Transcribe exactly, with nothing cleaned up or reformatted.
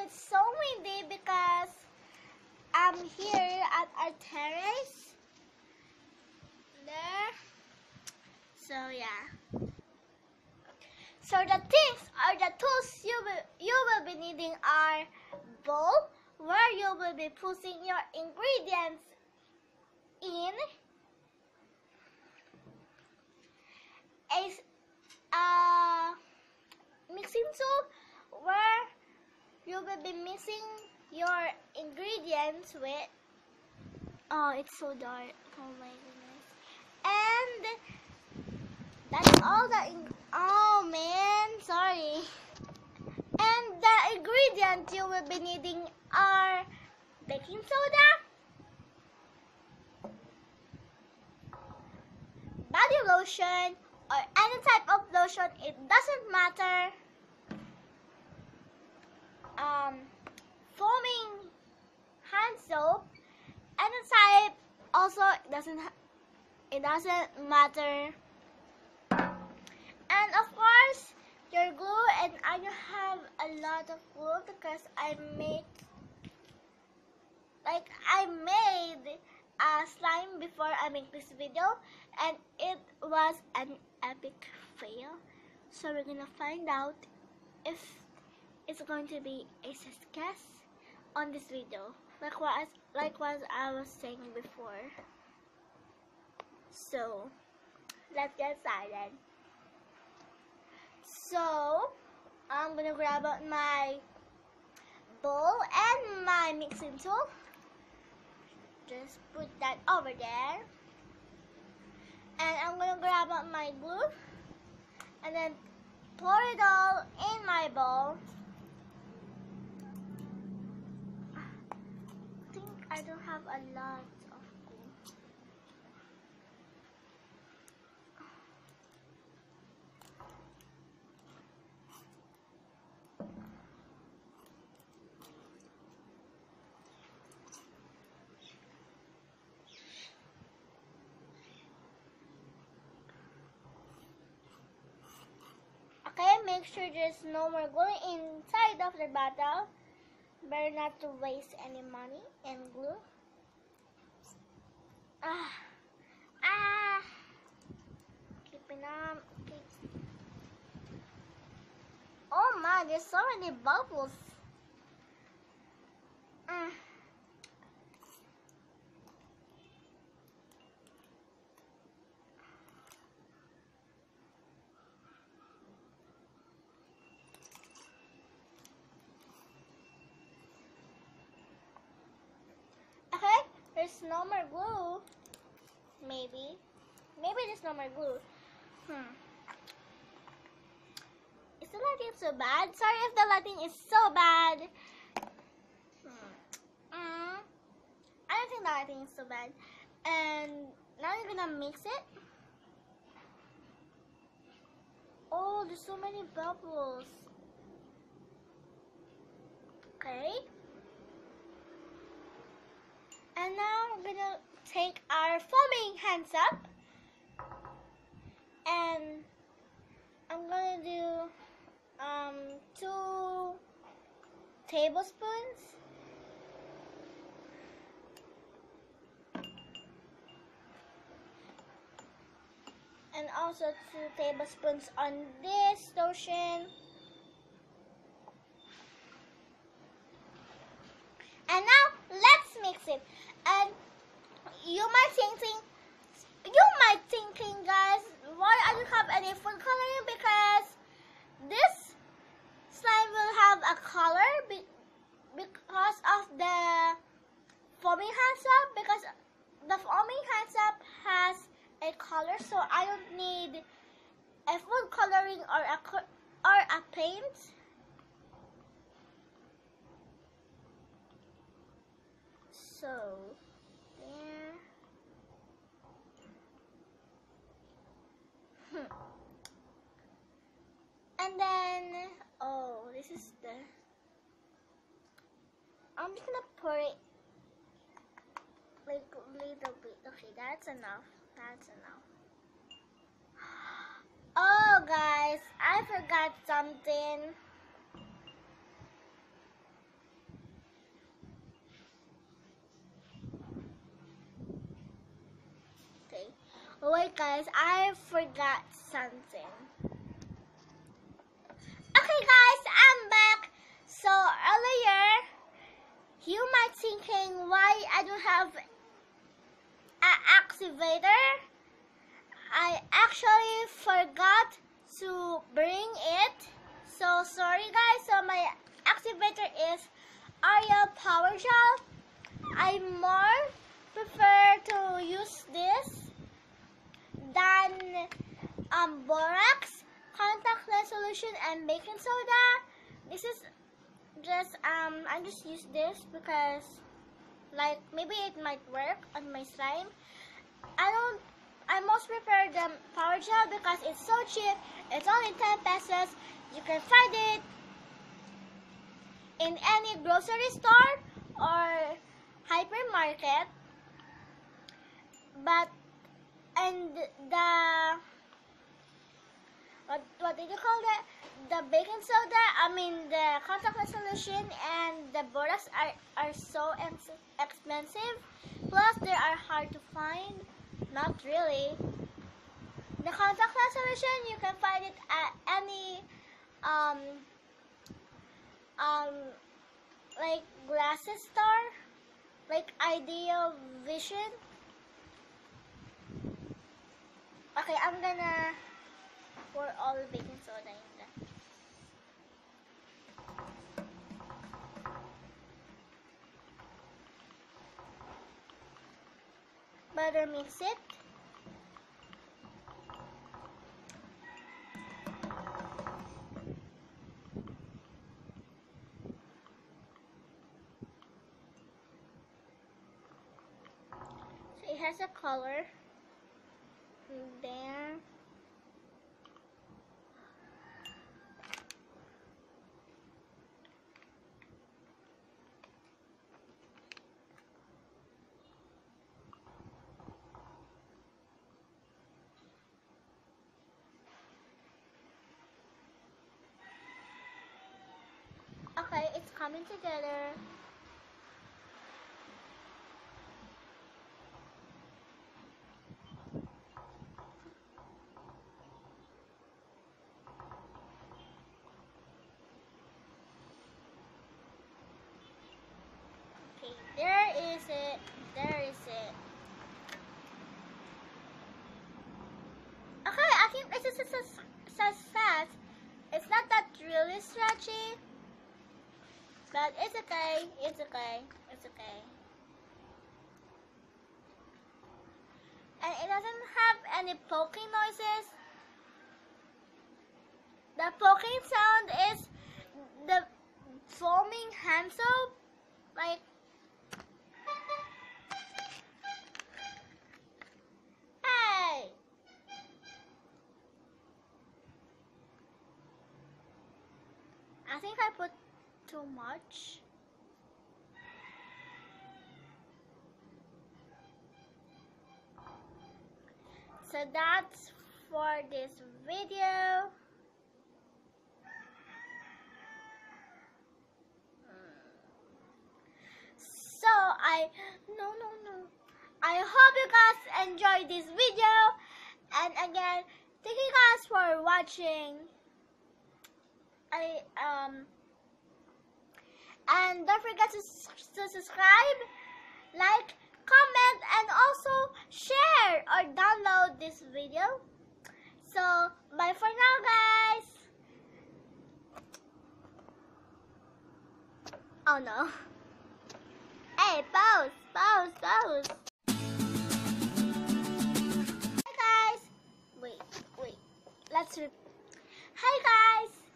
it's so windy because I'm here at our terrace. There. So yeah. So the things or the tools you will you will be needing are bowl where you will be putting your ingredients in, a uh, mixing tool where you will be mixing your ingredients with. Oh, it's so dark. Oh my goodness. And that's all the in oh man, sorry. And the ingredients you will be needing are baking soda, body lotion, or any type of lotion, it doesn't matter. Um, foaming hand soap, any type, also it doesn't it doesn't matter. And of course, your glue, and I have a lot of glue because I make like I made a slime before I make this video, and it was an epic fail. So we're gonna find out if it's going to be a success on this video, like what like what I was saying before. So let's get started. So I'm gonna grab out my bowl and my mixing tool. Just put that over there. And I'm gonna grab out my glue and then pour it all in my bowl. I think I don't have a lot of glue. Okay, make sure there's no more glue inside of the bottle. Better not to waste any money and glue. Ah, ah, keeping up. Keep. Oh my, there's so many bubbles. Mm. Okay, there's no more glue. Maybe. Maybe there's no more glue. Hmm. Is the lighting so bad? Sorry if the lighting is so bad. Hmm. Mm. I don't think the lighting is so bad. And now you're gonna mix it. Oh, there's so many bubbles. Okay. And now we're gonna take our foaming hands up, and I'm gonna do um, two tablespoons. And also two tablespoons on this lotion. And now let's mix it. And you might thinking, you might thinking, guys, why I don't have any food coloring? Because this slime will have a color be because of the foaming hand soap. Because the foaming hand soap has a color, so I don't need a food coloring or a or a paint. So, yeah. Hmm. And then, oh, this is the, I'm just gonna pour it like a little bit. Okay, that's enough. That's enough. Oh, guys, I forgot something. Wait guys, I forgot something. Okay guys, I'm back. So earlier, you might thinking why I don't have an activator. I actually forgot to bring it. So sorry guys, so my activator is Ariel Power Gel. I more prefer to use this than um, borax, contact lens solution, and baking soda. This is just um I just use this because like maybe it might work on my slime. I don't I most prefer the Power Gel because it's so cheap. It's only ten pesos. You can find it in any grocery store or hypermarket. But and the what what did you call that? The baking soda, I mean the contact lens solution and the borax are, are so ex expensive. Plus they are hard to find. Not really. The contact lens solution, you can find it at any um um like glasses store, like Ideal Vision. Okay, I'm gonna pour all the baking soda in there. Butter mix it. So it has a color there. Okay, it's coming together. Okay, there is it. There is it. Okay, I think this is a success. It's not that really stretchy, but it's okay. It's okay. It's okay. And it doesn't have any poking noises. The poking sound is the foaming hand soap. Like, hey! I think I put too much. So that's for this video. So I no no no. I hope you guys enjoyed this video. And again, thank you guys for watching. I um and don't forget to, to subscribe, like, comment, and also share or download this video. So bye for now guys. Oh no. Hey, pause, pause, pause. Hi guys. Wait, wait. Let's re- Hi guys.